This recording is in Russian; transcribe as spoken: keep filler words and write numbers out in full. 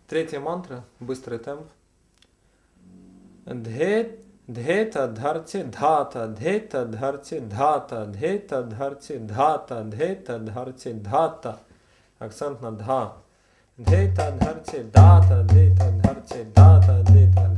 Третья мантра, быстрый темп. Дхет, дхета, дхарти, dhata, дхета, дхарти, dhata, дхета, дхарти, dhata, дхета, дхарти, dhata. Акцент на дха. Дхета, дхарти, дата, дхета, дхарти, дата, дхета,